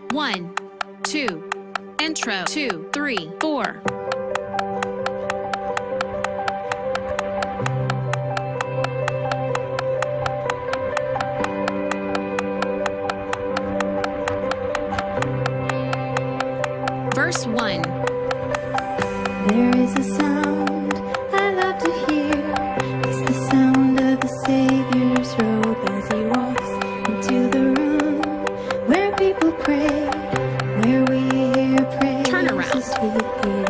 1, 2. Intro 2, 3, 4. Verse 1. There is a sound I love to hear. It's the sound of the Savior's robe as he walks into the room where people pray, where we hear praise. Turn around. As he hears.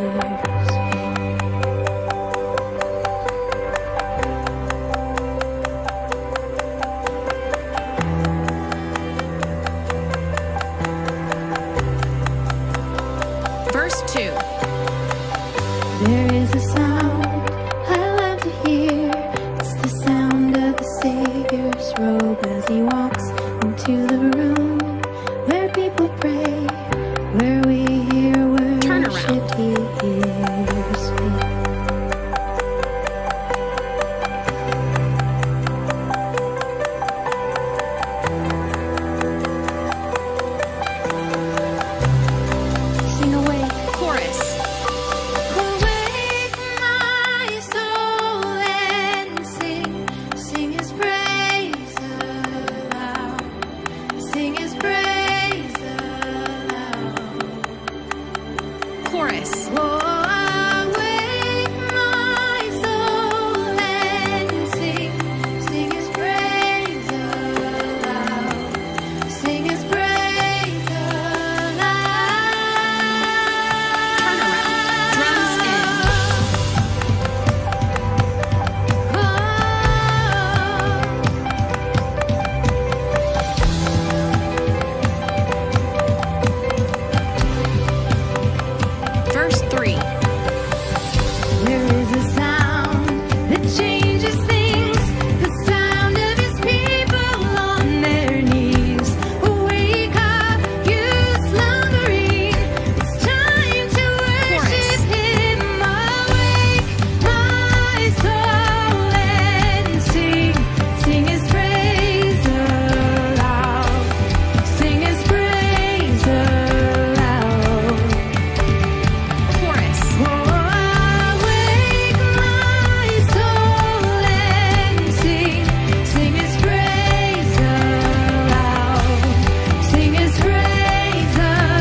Verse 2. There is a sound I love to hear. It's the sound of the Savior's robe as he walks into the room where people pray, where we hear Turn worship. around. He hears faith. Sing away. Chorus. Awake my soul and sing, sing his praise aloud, sing his praise aloud. Chorus. Awake my soul and sing, sing his praise aloud, sing his praise aloud. Turn around. Drums in. Verse 3. There is a sound that changes things, the sound of his people on their knees. Wake up, you slumbering, it's time to worship him. Awake my soul and sing, sing his praise aloud, sing his praise aloud. Chorus. Awake my soul and sing, sing his praise aloud, sing his praise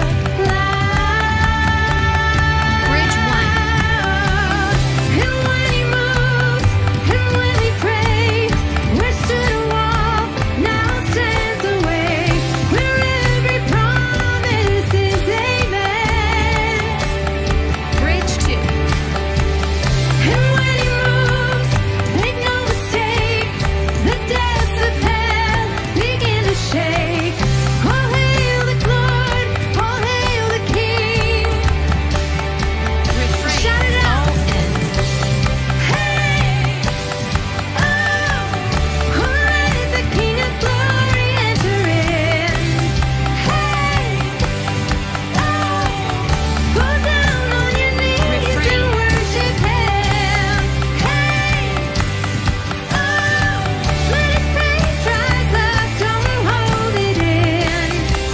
aloud. Bridge 1. And when he moves, and when they pray, where stood a wall, now stands a way, where every promise is amen. Bridge 2. And when he moves, make no mistake, the depths of hell begin to shake. All hail the Lord, all hail the King. Refrain. Shout it out. All in. Hey, oh, let the King of Glory enter in. Hey, oh, go down on your knees Refrain. and worship him. Hey, oh, let his praise rise up, don't hold it in.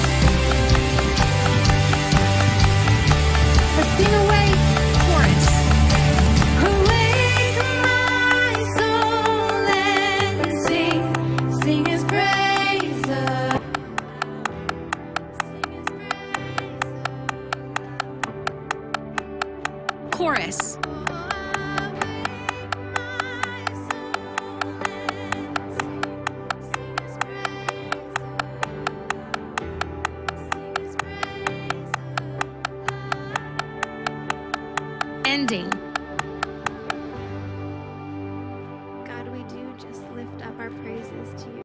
Let's sing away. Chorus. Awake my soul and sing, sing his praise. Chorus. Ending.